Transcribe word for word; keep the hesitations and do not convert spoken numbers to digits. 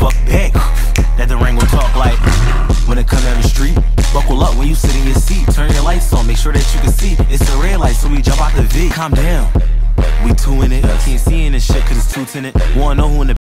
fuck back. That the ring will talk like when it come down the street. Buckle up when you sit in your seat. Turn your lights on, make sure that you can see. It's a red light, so we jump out the V. Calm down, we two in it. Can't see in this shit cause it's two tinted. Wanna know who in the